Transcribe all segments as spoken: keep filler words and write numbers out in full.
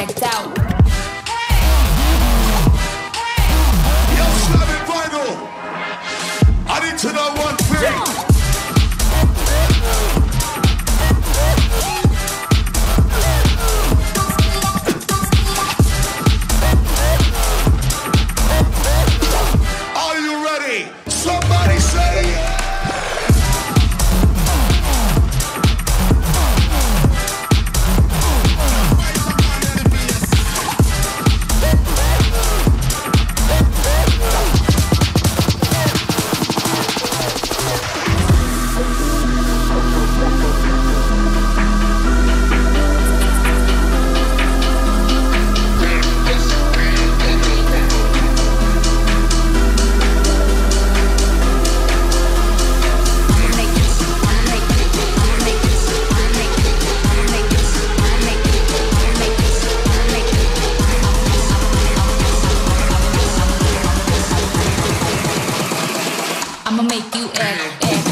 decked out. Yo, Slavic Vinyl, I need to know one thing. Somebody say I'ma make you act, act.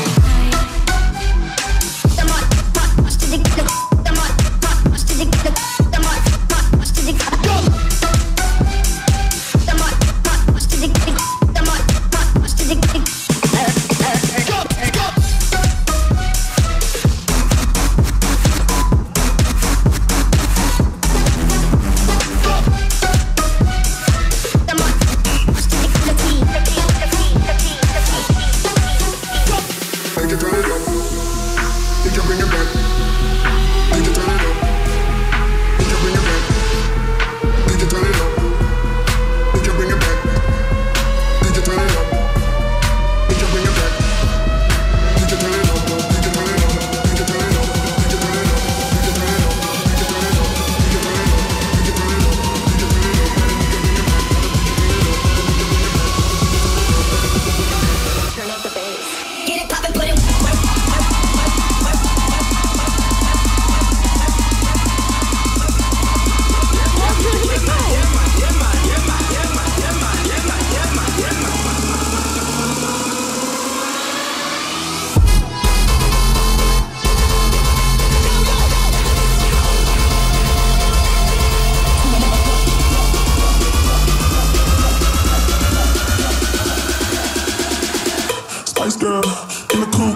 Spice Girl in the coupe.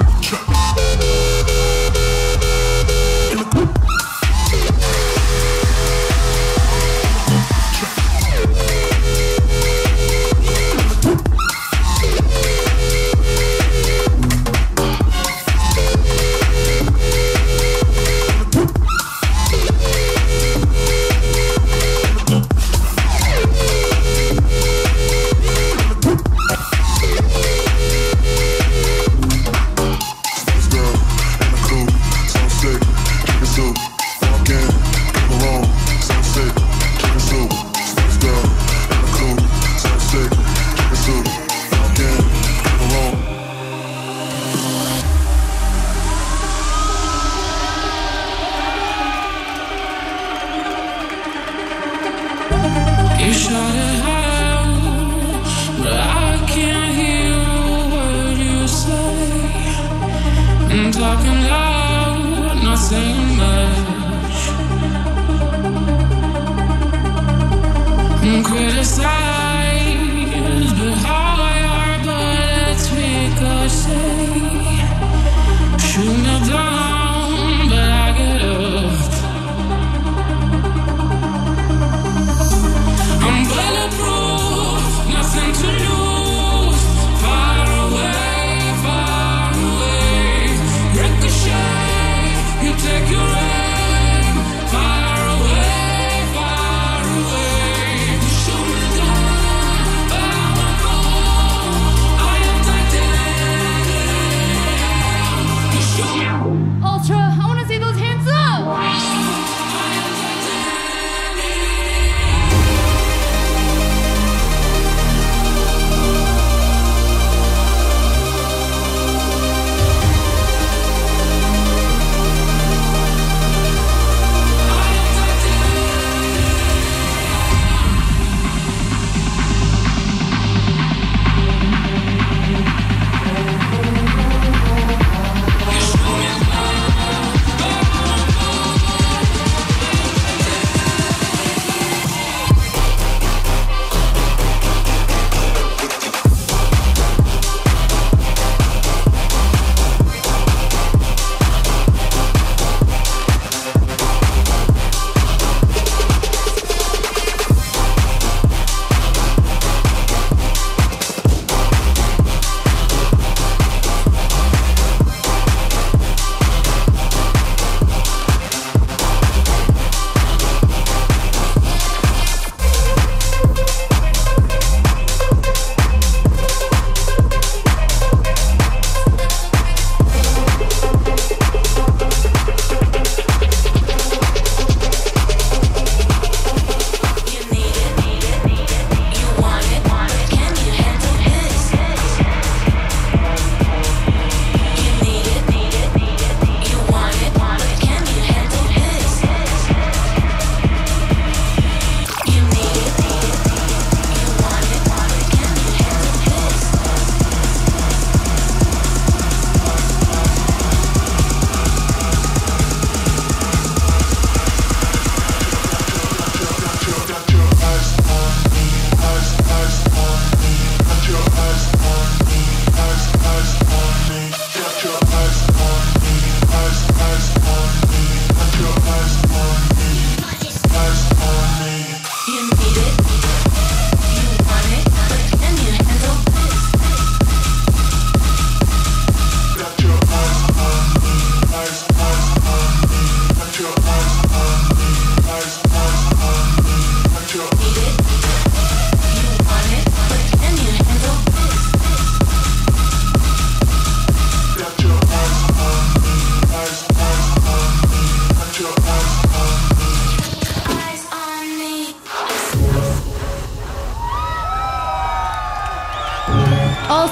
In the coupe. You shot it high, but I can't hear a word you say. I'm talking loud, not saying much. I'm criticized, but how I are, but it's ricochet. Shoot me down, but I get up. I'm bulletproof, nothing to lose. Far away, far away. Ricochet, you take your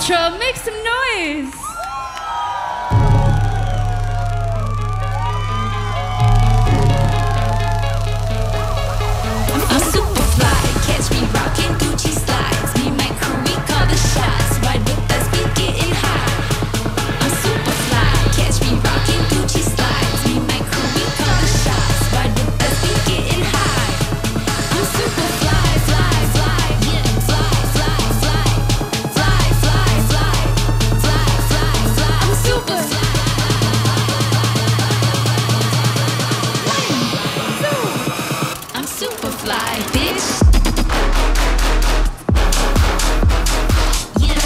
Ultra, make some noise. I'm super fly, catch me rocking Gucci slides. Me and my crew, we call the shots. Ride with us, we getting high. I'm super fly, catch me rocking Gucci slides. Me and my crew, we call the shots. Ride with us, we getting high. I'm super fly, fly, fly, yeah, fly, fly, fly, fly, fly, fly, fly, fly, fly. I'm super fly. I'm super fly, bitch. Yeah.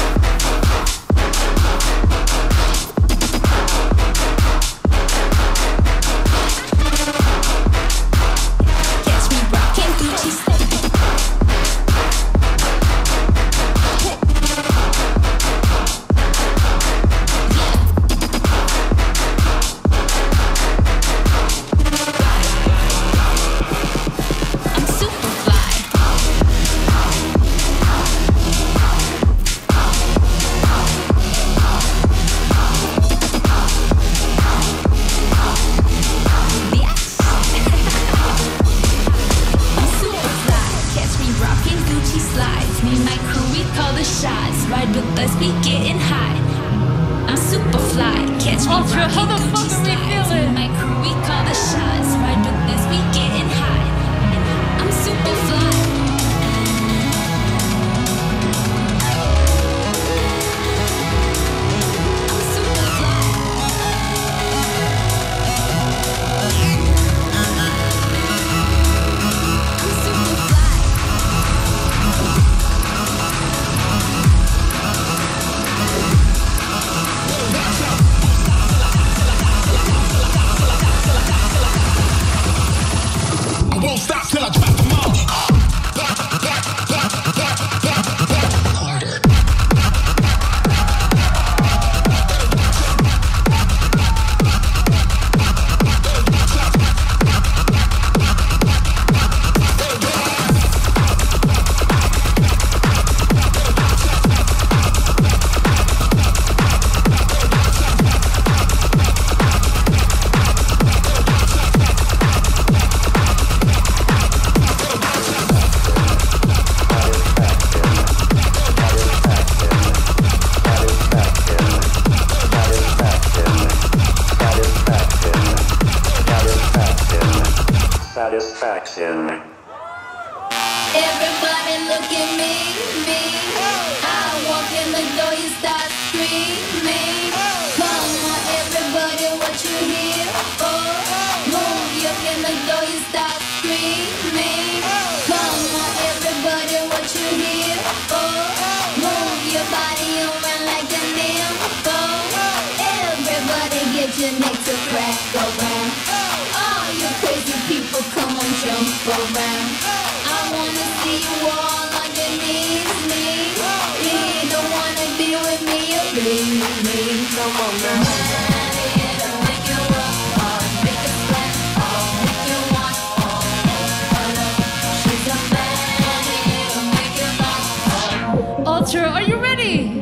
Catch me rocking Gucci stuff. I'm super fly. Yes. I'm super fly. Catch me rocking Gucci slides. Me and my crew, we call the shots. Ride with us, we getting high. I'm super fly. Catch me Ultra, rocking how the Gucci fuck are we slides. Me feeling? and my crew, we call the shots. Ride with us, we getting high. I'm super fly. I'm super fly. I'm super fly. I won't stop till I drop them all. Satisfaction. Everybody look at me, me. I walk in the door, you start screaming. Come on, everybody, what you here for? Move, you walk in the door, you start screaming. Come on, everybody, what you here for? Move your body around like a nympho. Everybody, get your neck to crack around. All you crazy people, come on, jump around. I wanna see you all on your knees, knees. You don't wanna be with me, you leave me. Come on now. Make you up, make it sweat, make you want. She's a man, make it up. Ultra, are you ready?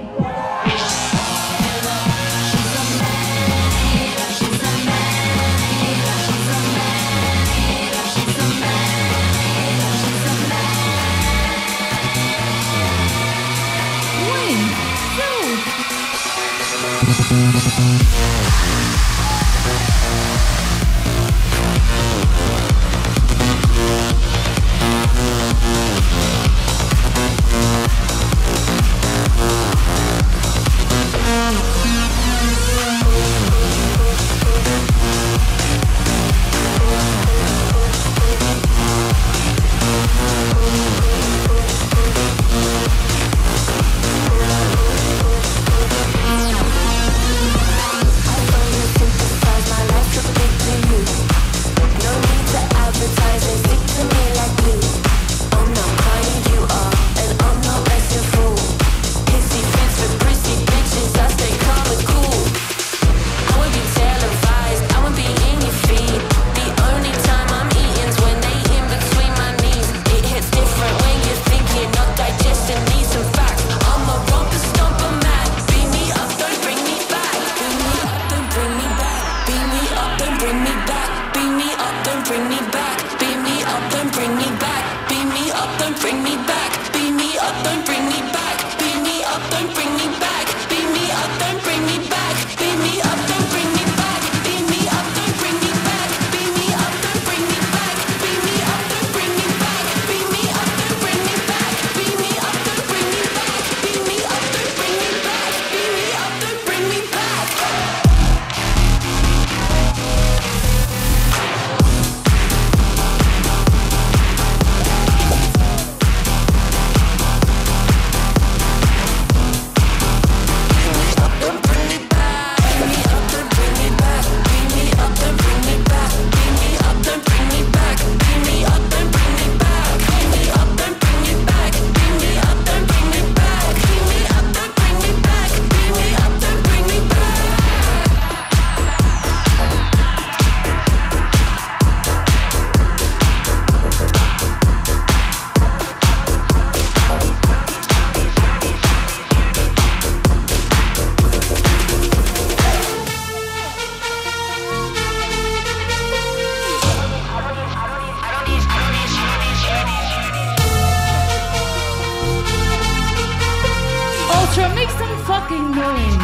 fucking noise.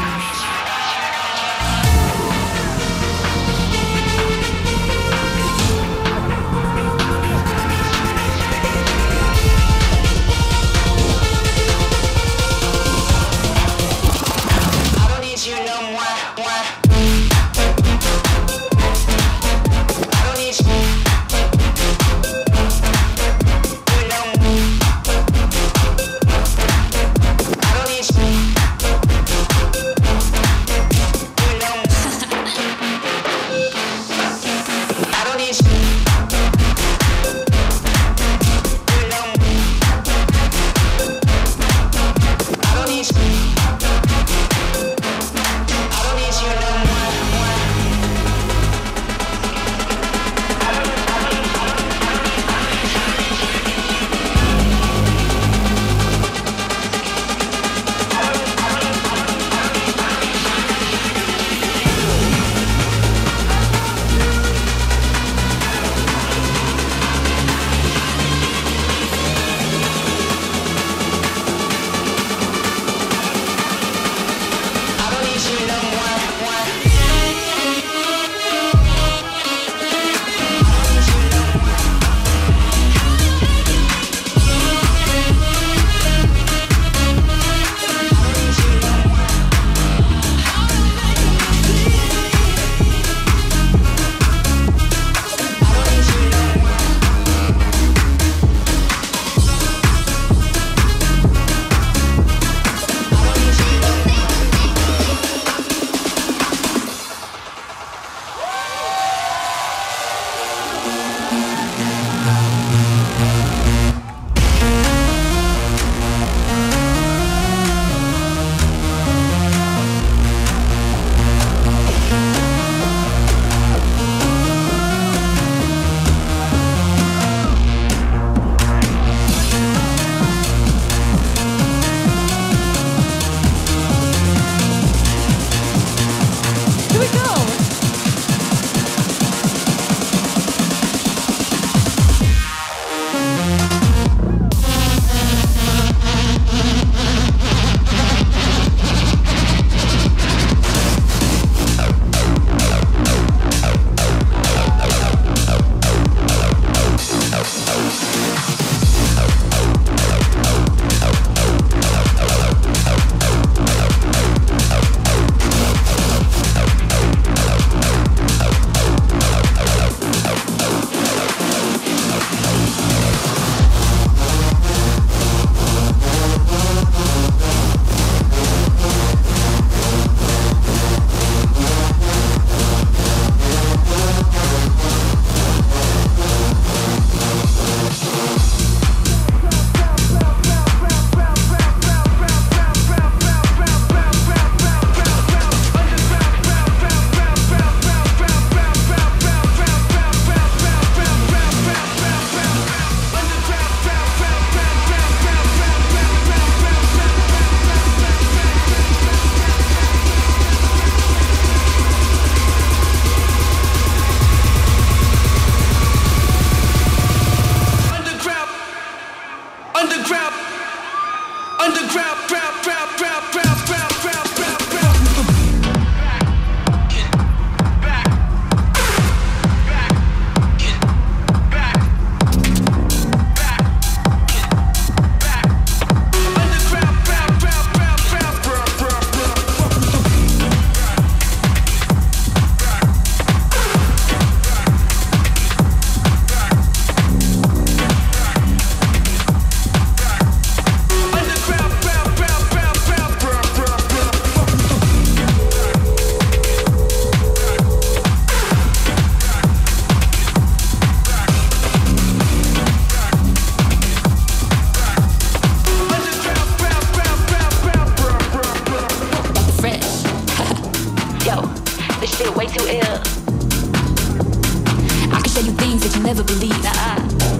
never believe. Uh-uh.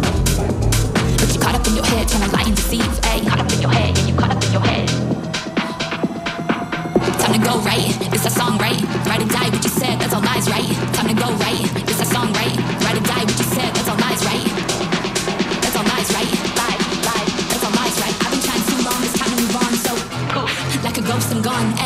But you caught up in your head, trying to lie and deceive. Ayy, caught up in your head, yeah, you caught up in your head. Time to go right, this a song, right? Ride or die, what you said, that's all lies, right? Time to go right, this a song, right? Ride or die, what you said, that's all lies, right? That's all lies, right? Lie, lie, that's all lies, right? I've been trying too long, it's time to move on, so poof, like a ghost I'm gone.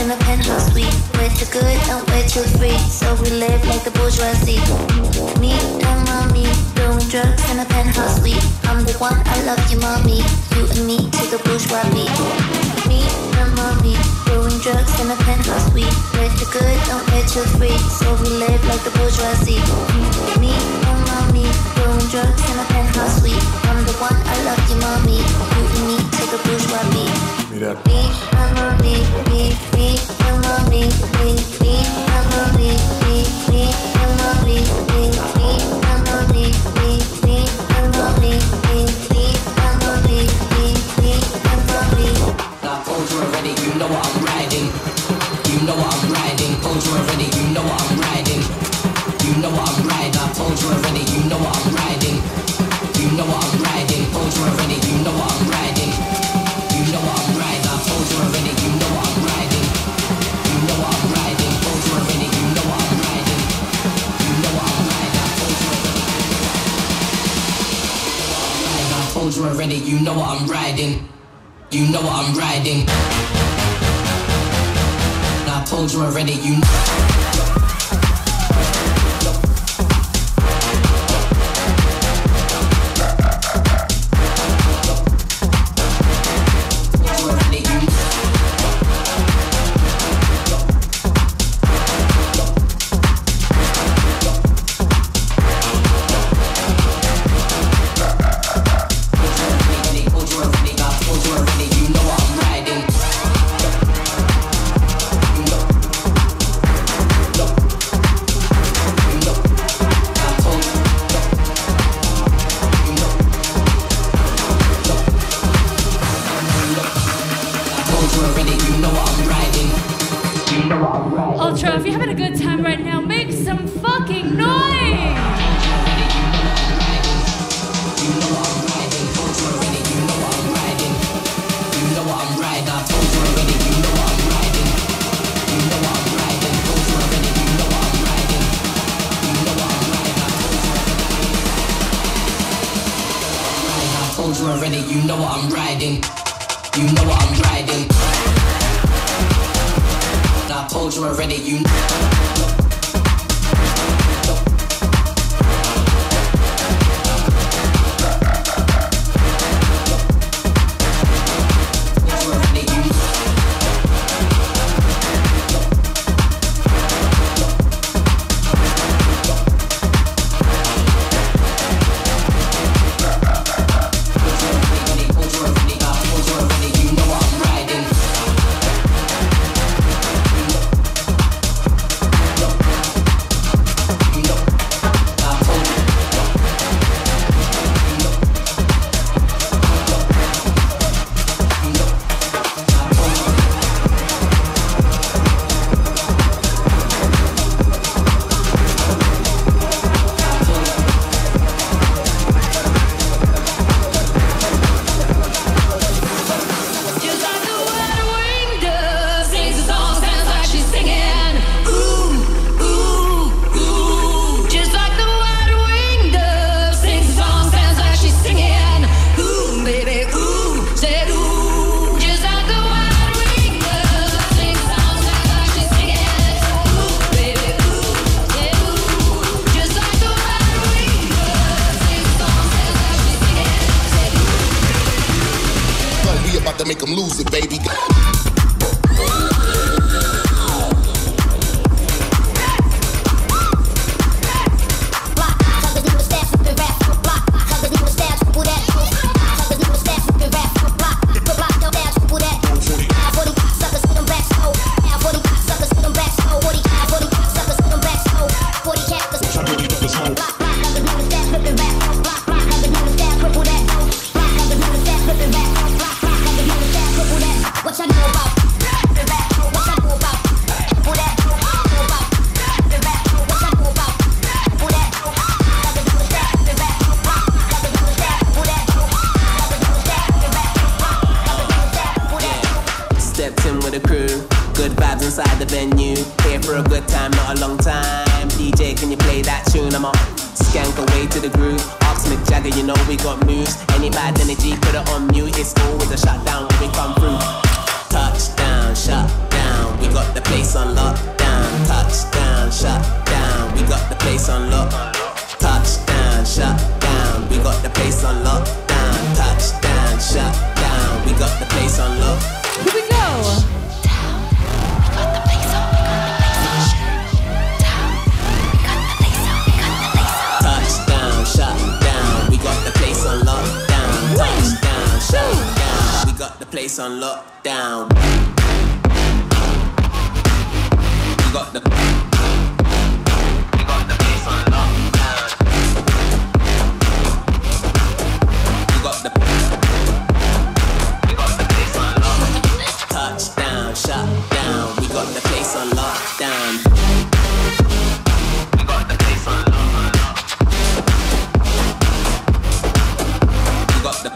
in a penthouse suite. We're too good and we're too free, so we live like the bourgeoisie. Me and mommy doing drugs in a penthouse suite. I'm the one, I love you, mommy. You and me to the bourgeois beat. Me and mommy doing drugs in a penthouse suite. We're too good and we're too free, so we live like the bourgeoisie. Me and mommy doing drugs in a penthouse suite. I'm the one, I love you, mommy. You and me to the bourgeois beat. Me and mommy, me, me and mommy, me, me and mommy, me, me and mommy, me, me and mommy, me, me and mommy, me, me and mommy, me, me and mommy. I told you already, you know what I'm riding. You know what I'm riding. Told you already, you know what I'm riding. You know what I'm riding. I told you already, you know what I'm riding. You know what I'm riding. Told you already, you know what I'm riding. You know what I'm riding. I told you already, you know what I'm riding. You know what I'm riding. Told you already, you know what I'm riding. You know what I'm riding. I told you already. I told you already, you know what I'm riding. You know what I'm riding. I told you already, you know. Ultra, if you're having a good time right now, make some fucking noise! Already, you know what I'm riding. You know what I'm riding. I told you already, you know. To make them lose it, baby. place on lockdown. We got the We got the place on lockdown. We got the We got the place on lockdown. Touchdown, shut down. We got the place on lockdown. We got the place on lockdown. We got the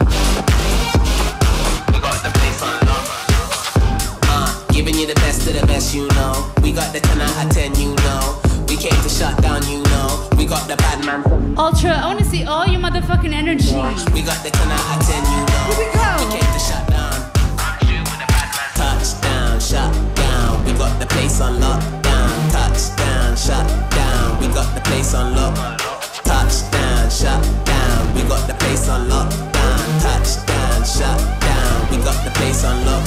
We got the place on lockdown. Uh, giving you the best of the best, you know. We got the ten out of ten, you know. We came to shut down, you know. We got the bad man. Ultra, I want to see all your motherfucking energy. We got the ten out of ten, you know. Here we go. We came to shut down. Touchdown, shut down. We got the place on lockdown. Touchdown, shut down. We got the place on lock. Touchdown, shut down. We got the place on lockdown. Touchdown, shut down. We got the place on lock.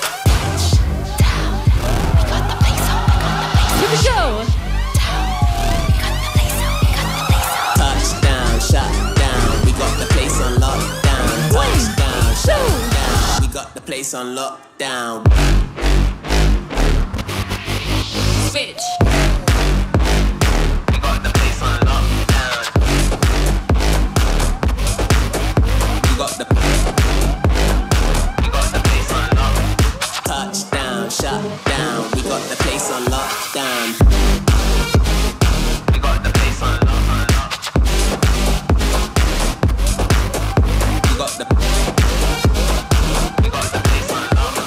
Here we go. Touchdown, shut down. We got the place on lockdown. Touchdown, shut down. We got the place on lockdown. Bitch. We got the place on lockdown. We got the We got the place on lockdown. Touchdown, shut down. We got the place on lockdown. We got the place on lockdown. We got the We got the place on lockdown.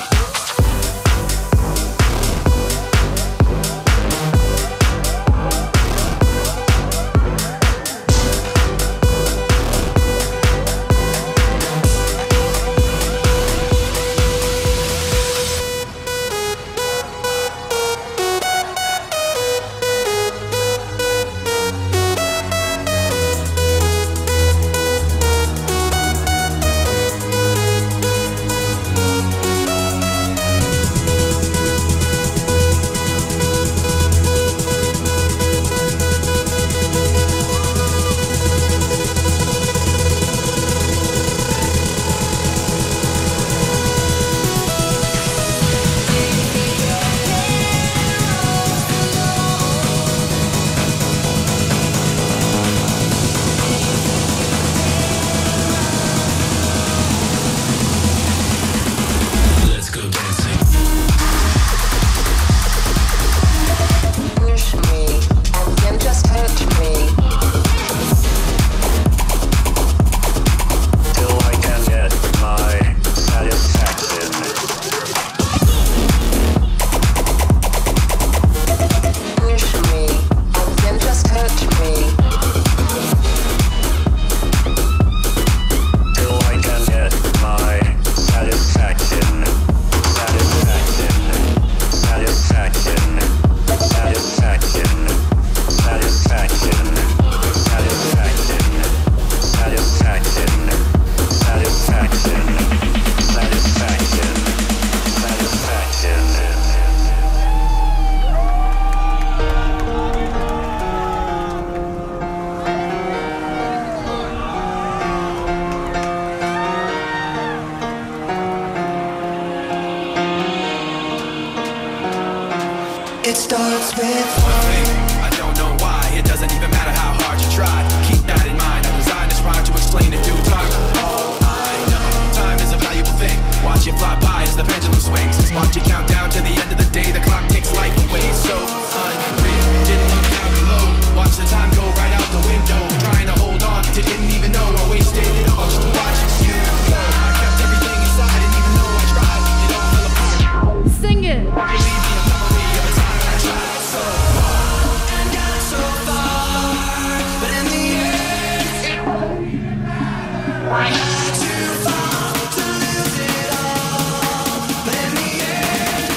It starts with one thing, I don't know why. It doesn't even matter how hard you try. Keep that in mind. I designed this rhyme to explain in due time. Oh, I know time is a valuable thing. Watch it fly by as the pendulum swings. Watch it count down to the end of the day. The clock takes life away. So unreal. Didn't look down below. Watch the time go right out the window. Trying to hold on to didn't even know I wasted it all. Just watch you go. I kept everything inside, and even though I tried, it all fell apart. Sing it. Believe me, a memory of a time I tried so hard and got so far, but in the end, I had to fall to lose it all. But in the end,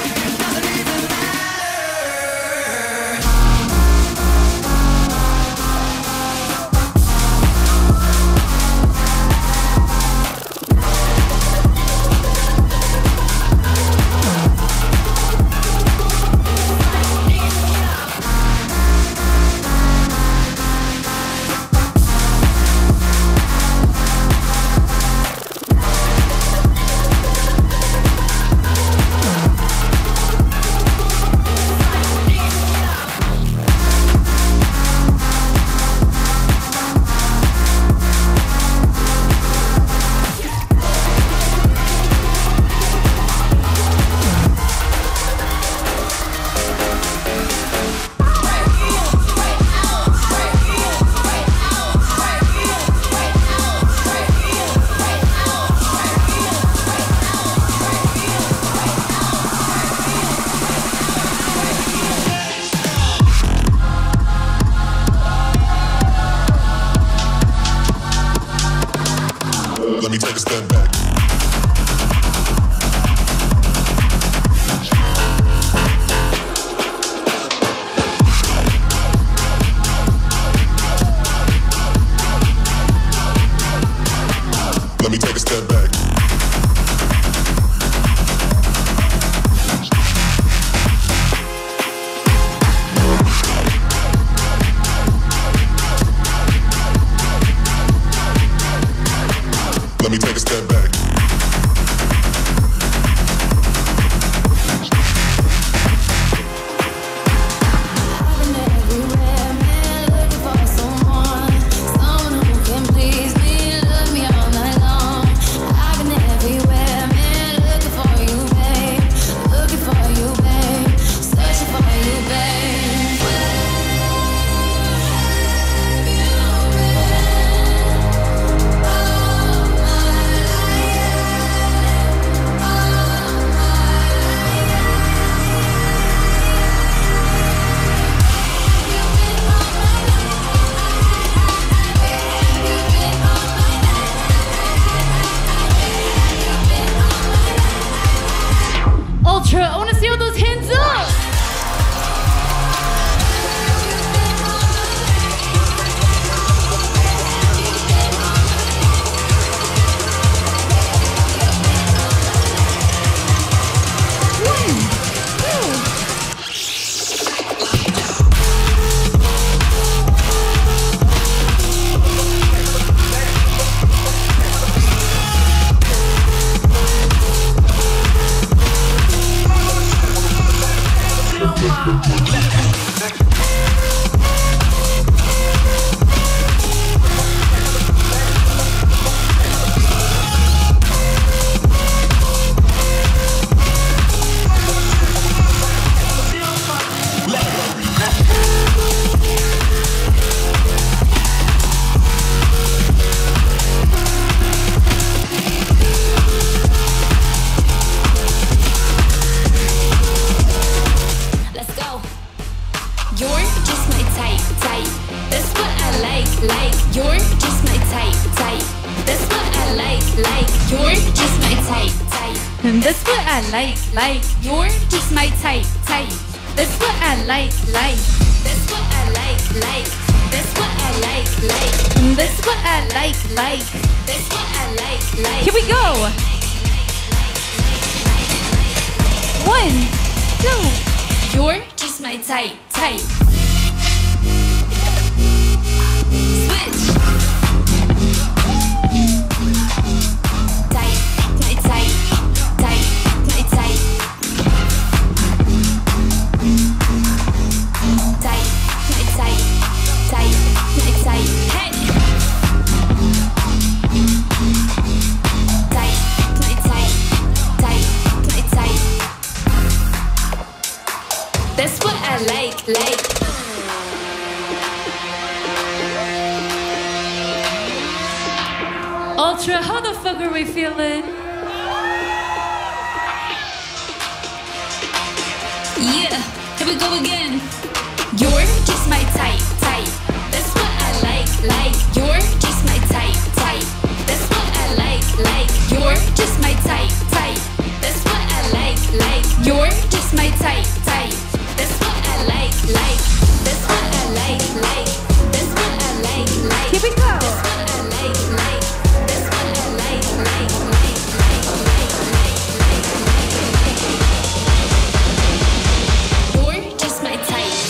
That's what I like, like. You're just my type, type. That's what I like, like. That's what I like, like. That's what I like, like. That's what I like, like. That's what I like, like. Here we go. One, two. You're just my type, type. Switch. That's what I like, like. Ultra, how the fuck are we feeling? Yeah, here we go again. You're just my type, type. That's what I like, like. You're just my type, type. That's what I like, like. You're just my type, type. That's what I like, like. You're just my type, type. That's what I like, like. That's what I like, like. That's what I like, like. Here we go. That's what I like, like. That's what I like, like, like, like, like, like, like. You're just my type.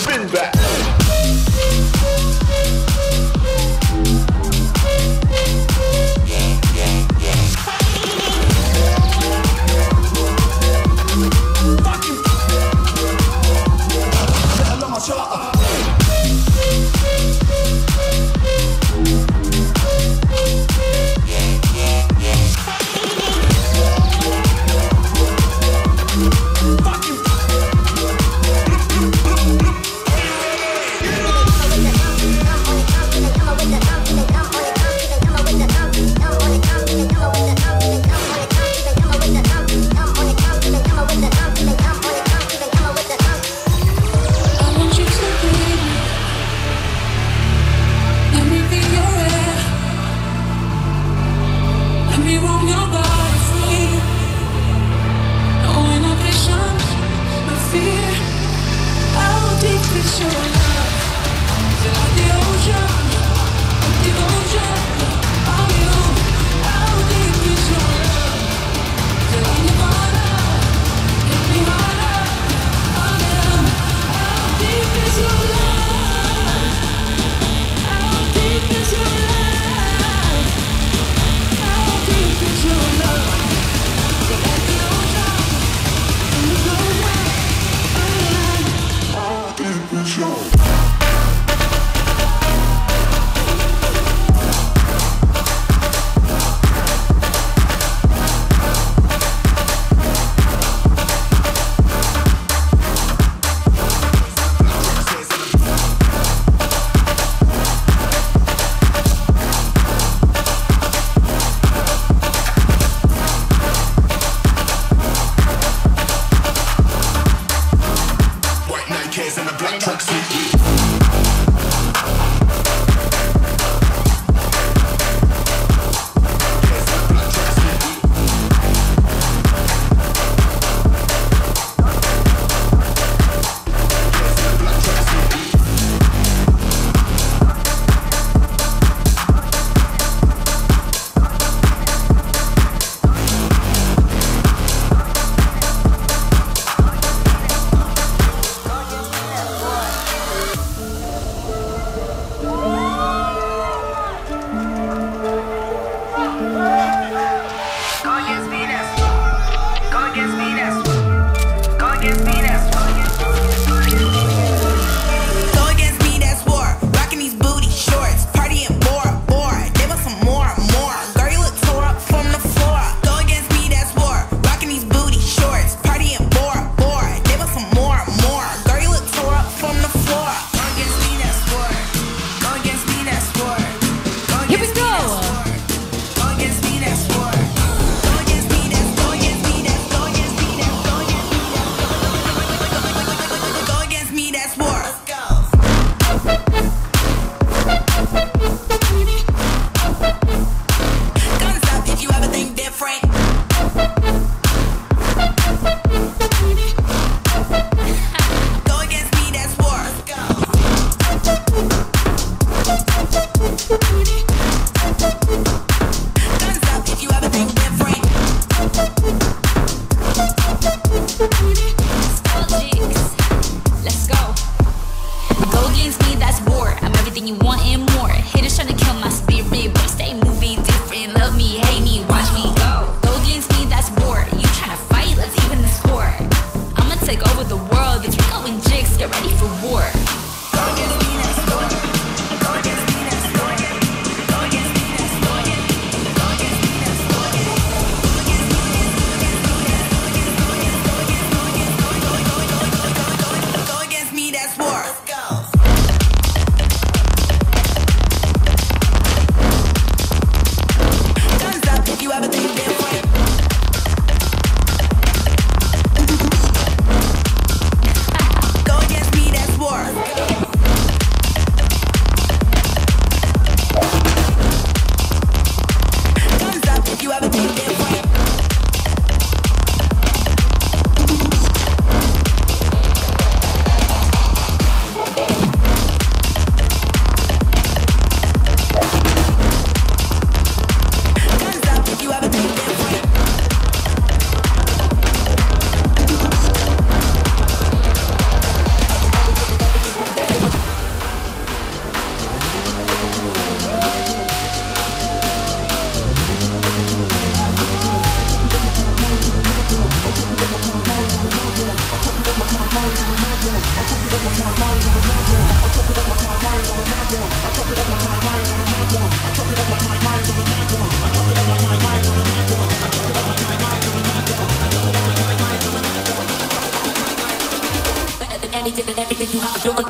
already did it, everything you have to do it.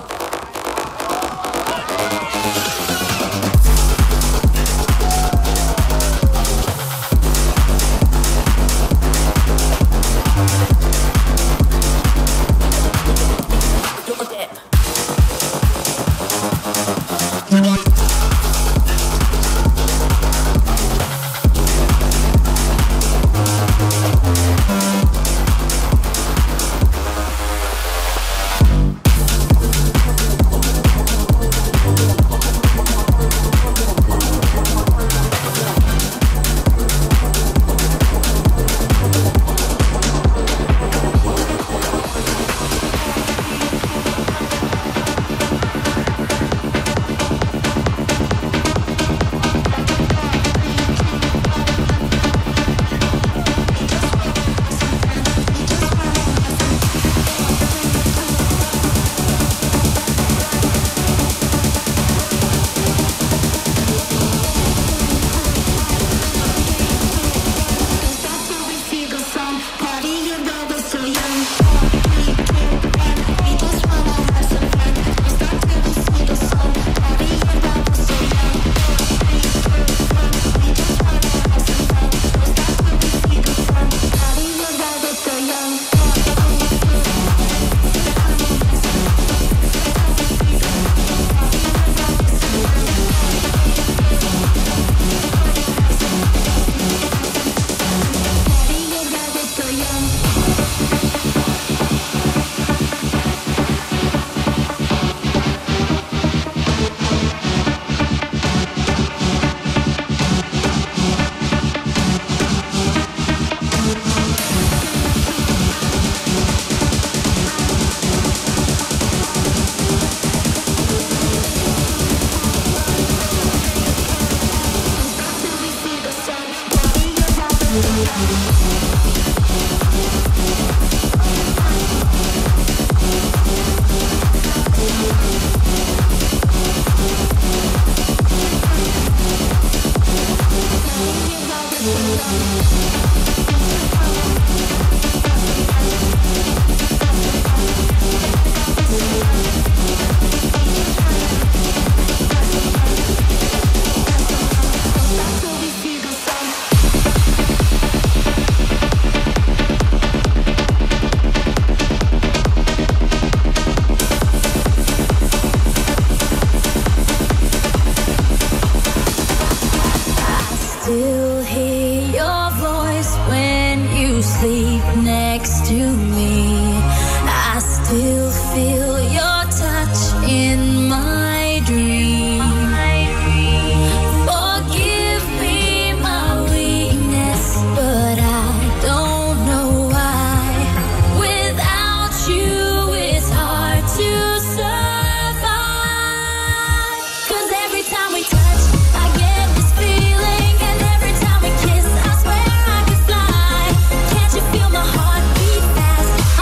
Feel my heart beat fast.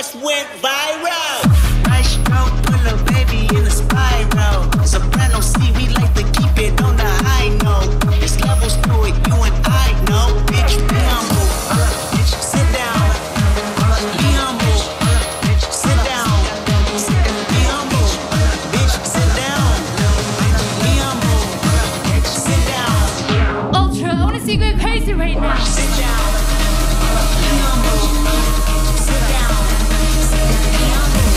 just went viral. Right stroke, put a baby in a spiral. Soprano C, we like to keep it on the high note. There's levels to it, you and I know. Bitch, be humble. Bitch, sit down. Be humble. Bitch, sit down. Be humble. Bitch, sit down. Be humble. Bitch, sit down. Ultra, I wanna see you go crazy right now. Sit down. Be humble. Sit down. Be humble.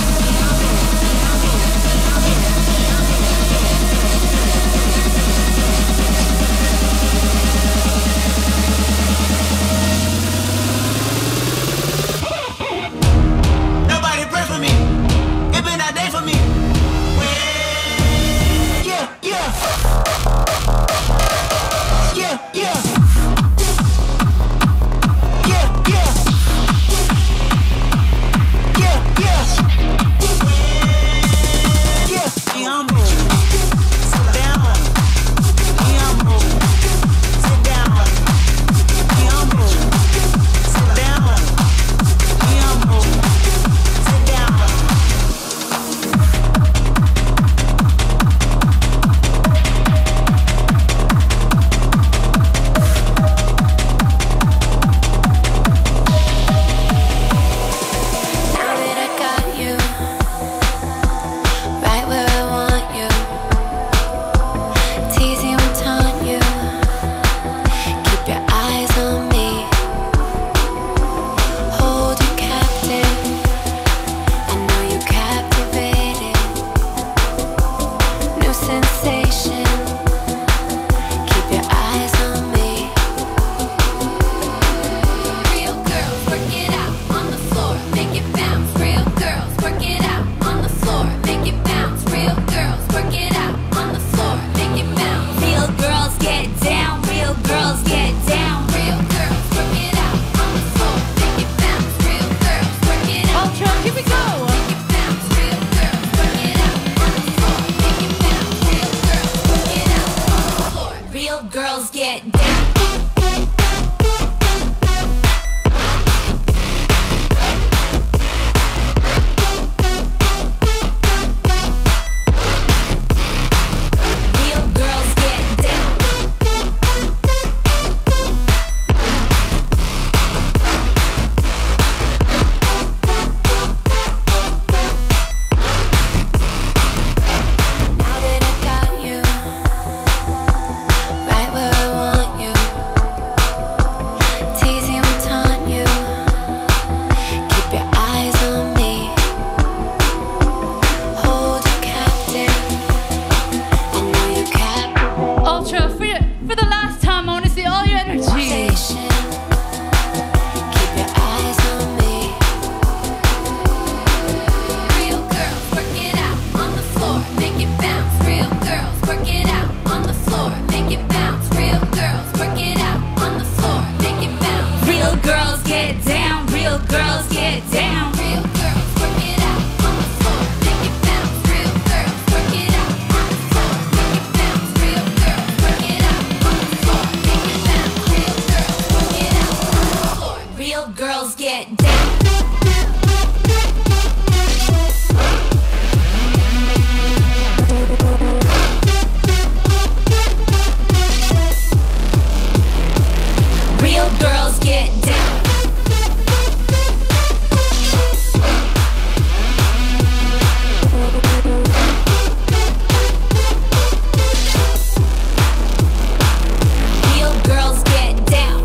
Nobody pray for me. It been a day for me. Yeah, yeah. Yeah, yeah. Yeah, yeah. Yeah, yeah. Yeah, be humble. Sit down. Be humble. Sit down. Be humble. Sit down. Be humble. Sit down. Now that I got you right where I want you, tease you and taunt you, keep your eyes on me, hold you captive, I know you captivated, new sensation, keep your eyes on me. Real girls, work it out on the floor, make it bounce. Real girls, work it out on the floor, make it bounce. Real girls, work it out on the floor, make it bounce. Real girls get down, real girls get down. Real girls, work it out on the floor, make it bounce. Real girls, work it out. Ultra, here we go. Make it bounce. Real girls, work it out on the floor, make it bounce. Real girls, work it out on the floor. Real girls get down. Real girls get down. Now that I got you right where I want you, tease you and taunt you, keep your eyes on me, hold you captive, I know you captive. Ultra, for, for the last time, I wanna see all your energy. Keep your eyes on me. Real girls, work it out on the floor, make it bounce. Real girls, work it out on the floor, make it bounce. Real girls, work it out on the floor, make it bounce. Real girls get down, real girls get down. Real girls, work it out on the floor, make it bounce. Real girls, work it out on the floor, make it bounce. Real girls, work it out on the floor, make it bounce. Real girls, work it out on the floor. Real girls get down. Real girls get down. Real girls get down.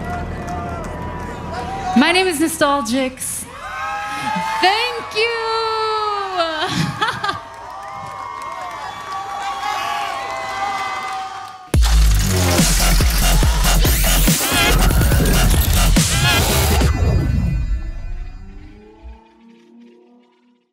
My name is Nostalgics. Thank you.